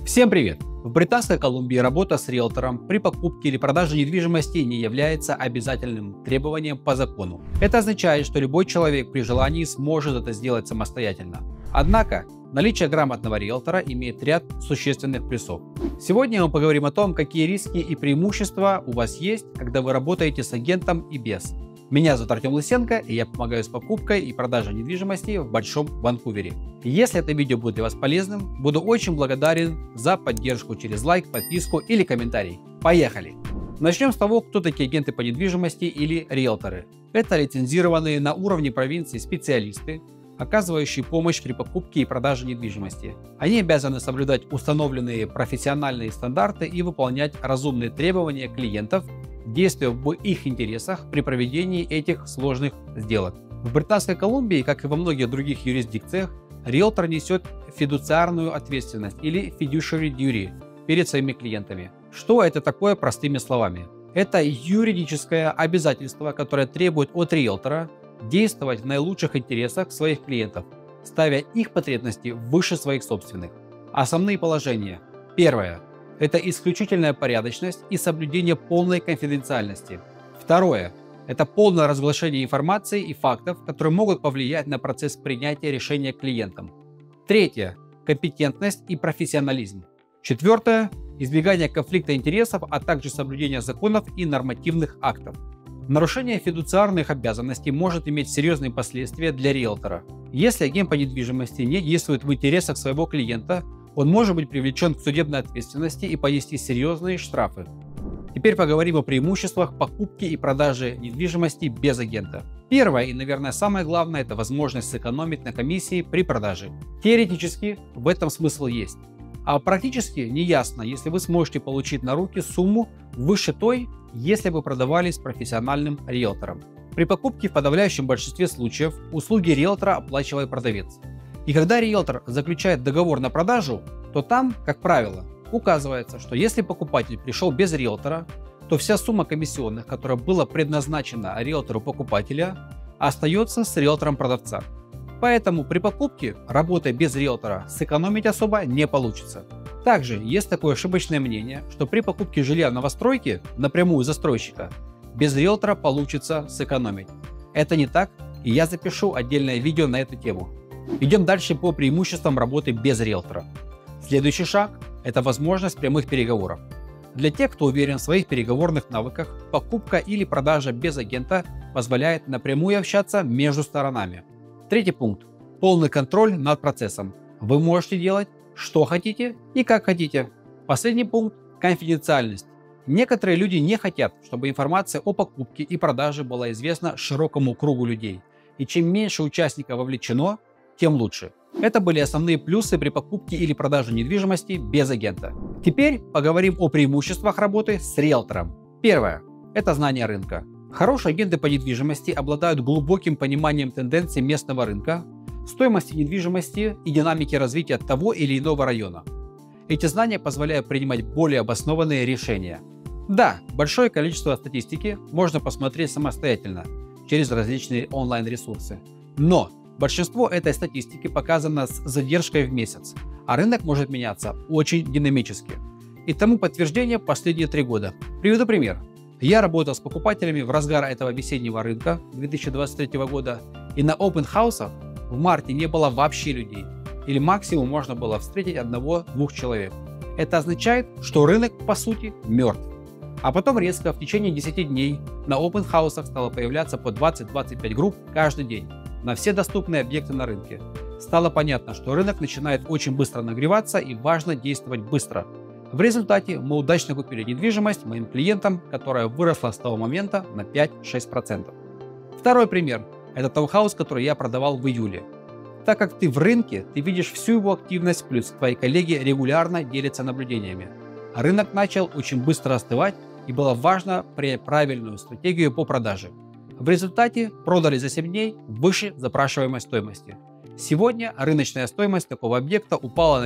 Всем привет! В Британской Колумбии работа с риэлтором при покупке или продаже недвижимости не является обязательным требованием по закону. Это означает, что любой человек при желании сможет это сделать самостоятельно. Однако, наличие грамотного риэлтора имеет ряд существенных плюсов. Сегодня мы поговорим о том, какие риски и преимущества у вас есть, когда вы работаете с агентом и без. Меня зовут Артем Лысенко, и я помогаю с покупкой и продажей недвижимости в Большом Ванкувере. Если это видео будет для вас полезным, буду очень благодарен за поддержку через лайк, подписку или комментарий. Поехали! Начнем с того, кто такие агенты по недвижимости или риэлторы. Это лицензированные на уровне провинции специалисты, оказывающие помощь при покупке и продаже недвижимости. Они обязаны соблюдать установленные профессиональные стандарты и выполнять разумные требования клиентов, действуя в их интересах при проведении этих сложных сделок. В Британской Колумбии, как и во многих других юрисдикциях, риэлтор несет фидуциарную ответственность или fiduciary duty перед своими клиентами. Что это такое простыми словами? Это юридическое обязательство, которое требует от риэлтора действовать в наилучших интересах своих клиентов, ставя их потребности выше своих собственных. Основные положения. Первое. Это исключительная порядочность и соблюдение полной конфиденциальности. Второе. Это полное разглашение информации и фактов, которые могут повлиять на процесс принятия решения клиентом. Третье. Компетентность и профессионализм. Четвертое. Избегание конфликта интересов, а также соблюдение законов и нормативных актов. Нарушение фидуциарных обязанностей может иметь серьезные последствия для риэлтора. Если агент по недвижимости не действует в интересах своего клиента, он может быть привлечен к судебной ответственности и понести серьезные штрафы. Теперь поговорим о преимуществах покупки и продажи недвижимости без агента. Первое и, наверное, самое главное – это возможность сэкономить на комиссии при продаже. Теоретически в этом смысл есть. А практически неясно, если вы сможете получить на руки сумму выше той, если вы продавали с профессиональным риэлтором. При покупке в подавляющем большинстве случаев услуги риэлтора оплачивает продавец. И когда риэлтор заключает договор на продажу, то там, как правило, указывается, что если покупатель пришел без риэлтора, то вся сумма комиссионных, которая была предназначена риэлтору покупателя, остается с риэлтором продавца. Поэтому при покупке, работая без риэлтора, сэкономить особо не получится. Также есть такое ошибочное мнение, что при покупке жилья в новостройке напрямую у застройщика без риэлтора получится сэкономить. Это не так, и я запишу отдельное видео на эту тему. Идем дальше по преимуществам работы без риэлтора. Следующий шаг – это возможность прямых переговоров. Для тех, кто уверен в своих переговорных навыках, покупка или продажа без агента позволяет напрямую общаться между сторонами. Третий пункт – полный контроль над процессом. Вы можете делать, что хотите и как хотите. Последний пункт – конфиденциальность. Некоторые люди не хотят, чтобы информация о покупке и продаже была известна широкому кругу людей. И чем меньше участников вовлечено, тем лучше. Это были основные плюсы при покупке или продаже недвижимости без агента. Теперь поговорим о преимуществах работы с риэлтором. Первое – это знание рынка. Хорошие агенты по недвижимости обладают глубоким пониманием тенденций местного рынка, стоимости недвижимости и динамики развития того или иного района. Эти знания позволяют принимать более обоснованные решения. Да, большое количество статистики можно посмотреть самостоятельно через различные онлайн-ресурсы. Но большинство этой статистики показано с задержкой в месяц, а рынок может меняться очень динамически. И тому подтверждение последние 3 года. Приведу пример. Я работал с покупателями в разгар этого весеннего рынка 2023 года, и на open house в марте не было вообще людей, или максимум можно было встретить 1-2 человек. Это означает, что рынок по сути мертв. А потом резко в течение 10 дней на open house стало появляться по 20-25 групп каждый день на все доступные объекты на рынке. Стало понятно, что рынок начинает очень быстро нагреваться и важно действовать быстро. В результате мы удачно купили недвижимость моим клиентам, которая выросла с того момента на 5-6%. Второй пример – это таунхаус, который я продавал в июле. Так как ты в рынке, ты видишь всю его активность, плюс твои коллеги регулярно делятся наблюдениями. Рынок начал очень быстро остывать, и было важно принять правильную стратегию по продаже. В результате продали за 7 дней выше запрашиваемой стоимости. Сегодня рыночная стоимость такого объекта упала на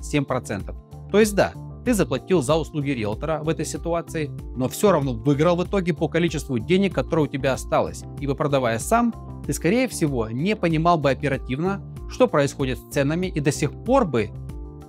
5-7%. То есть да, ты заплатил за услуги риэлтора в этой ситуации, но все равно выиграл в итоге по количеству денег, которое у тебя осталось, ибо продавая сам, ты скорее всего не понимал бы оперативно, что происходит с ценами, и до сих пор бы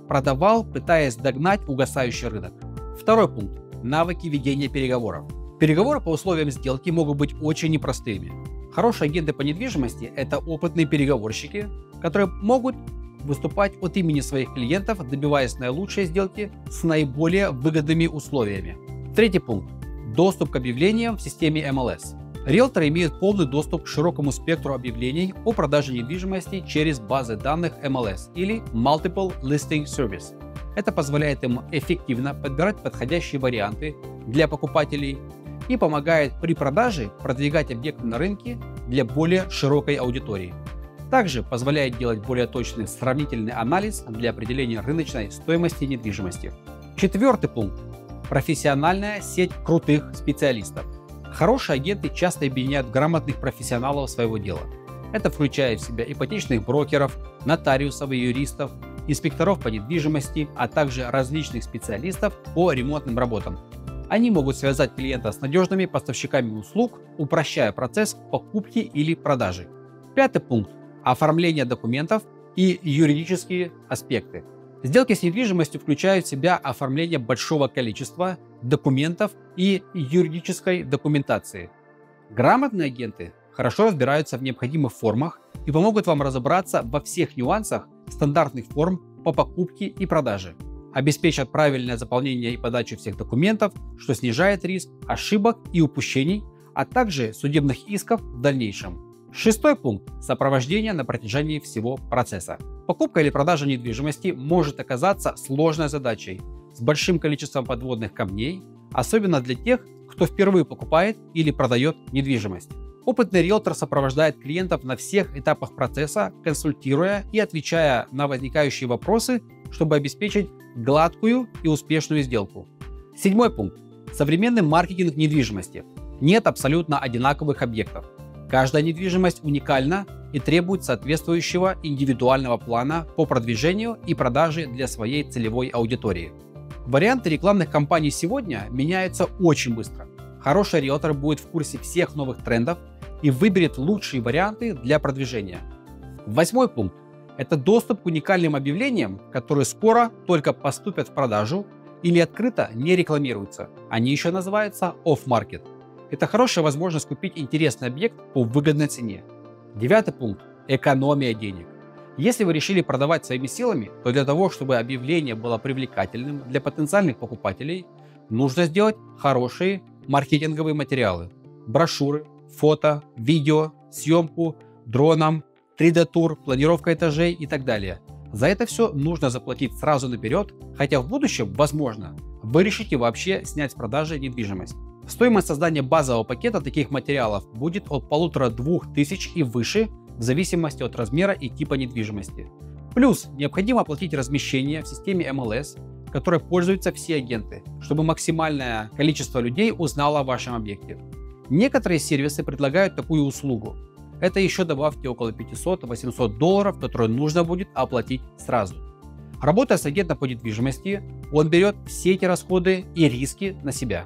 продавал, пытаясь догнать угасающий рынок. Второй пункт. Навыки ведения переговоров. Переговоры по условиям сделки могут быть очень непростыми. Хорошие агенты по недвижимости – это опытные переговорщики, которые могут выступать от имени своих клиентов, добиваясь наилучшей сделки с наиболее выгодными условиями. Третий пункт. Доступ к объявлениям в системе MLS. Риэлторы имеют полный доступ к широкому спектру объявлений о продаже недвижимости через базы данных MLS или Multiple Listing Service. Это позволяет им эффективно подбирать подходящие варианты для покупателей и помогает при продаже продвигать объекты на рынке для более широкой аудитории. Также позволяет делать более точный сравнительный анализ для определения рыночной стоимости недвижимости. Четвертый пункт. Профессиональная сеть крутых специалистов. Хорошие агенты часто объединяют грамотных профессионалов своего дела. Это включает в себя ипотечных брокеров, нотариусов и юристов, инспекторов по недвижимости, а также различных специалистов по ремонтным работам. Они могут связать клиента с надежными поставщиками услуг, упрощая процесс покупки или продажи. Пятый пункт. Оформление документов и юридические аспекты. Сделки с недвижимостью включают в себя оформление большого количества документов и юридической документации. Грамотные агенты хорошо разбираются в необходимых формах и помогут вам разобраться во всех нюансах стандартных форм по покупке и продаже. Обеспечат правильное заполнение и подачу всех документов, что снижает риск ошибок и упущений, а также судебных исков в дальнейшем. Шестой пункт – сопровождение на протяжении всего процесса. Покупка или продажа недвижимости может оказаться сложной задачей с большим количеством подводных камней, особенно для тех, кто впервые покупает или продает недвижимость. Опытный риэлтор сопровождает клиентов на всех этапах процесса, консультируя и отвечая на возникающие вопросы, чтобы обеспечить гладкую и успешную сделку. Седьмой пункт – современный маркетинг недвижимости. Нет абсолютно одинаковых объектов. Каждая недвижимость уникальна и требует соответствующего индивидуального плана по продвижению и продаже для своей целевой аудитории. Варианты рекламных кампаний сегодня меняются очень быстро. Хороший риэлтор будет в курсе всех новых трендов и выберет лучшие варианты для продвижения. Восьмой пункт – это доступ к уникальным объявлениям, которые скоро только поступят в продажу или открыто не рекламируются. Они еще называются off-market. Это хорошая возможность купить интересный объект по выгодной цене. Девятый пункт – экономия денег. Если вы решили продавать своими силами, то для того, чтобы объявление было привлекательным для потенциальных покупателей, нужно сделать хорошие маркетинговые материалы. Брошюры, фото, видео, съемку, дроном, 3D-тур, планировка этажей и так далее. За это все нужно заплатить сразу наперед, хотя в будущем, возможно, вы решите вообще снять с продажи недвижимость. Стоимость создания базового пакета таких материалов будет от 1500-2000 и выше, в зависимости от размера и типа недвижимости. Плюс необходимо оплатить размещение в системе MLS, которой пользуются все агенты, чтобы максимальное количество людей узнало о вашем объекте. Некоторые сервисы предлагают такую услугу. Это еще добавьте около $500-800, которые нужно будет оплатить сразу. Работая с агентом по недвижимости, он берет все эти расходы и риски на себя.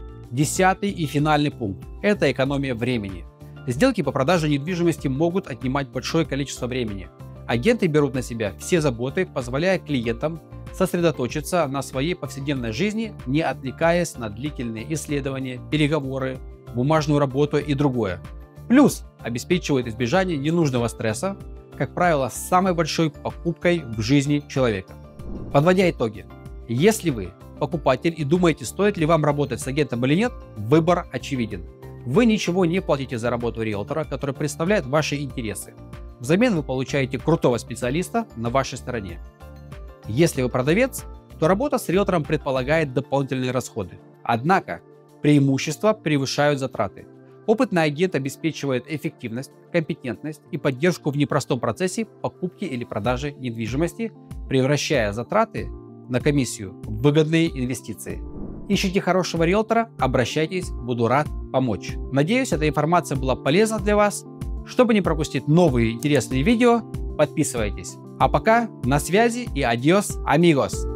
Десятый и финальный пункт – это экономия времени. Сделки по продаже недвижимости могут отнимать большое количество времени. Агенты берут на себя все заботы, позволяя клиентам сосредоточиться на своей повседневной жизни, не отвлекаясь на длительные исследования, переговоры, бумажную работу и другое. Плюс обеспечивает избежание ненужного стресса, как правило, с самой большой покупкой в жизни человека. Подводя итоги, если вы покупатель и думаете, стоит ли вам работать с агентом или нет, выбор очевиден. Вы ничего не платите за работу риэлтора, который представляет ваши интересы. Взамен вы получаете крутого специалиста на вашей стороне. Если вы продавец, то работа с риэлтором предполагает дополнительные расходы. Однако преимущества превышают затраты. Опытный агент обеспечивает эффективность, компетентность и поддержку в непростом процессе покупки или продажи недвижимости, превращая затраты на комиссию в выгодные инвестиции. Ищите хорошего риэлтора, обращайтесь, буду рад помочь. Надеюсь, эта информация была полезна для вас. Чтобы не пропустить новые интересные видео, подписывайтесь. А пока на связи и адьос, амигос!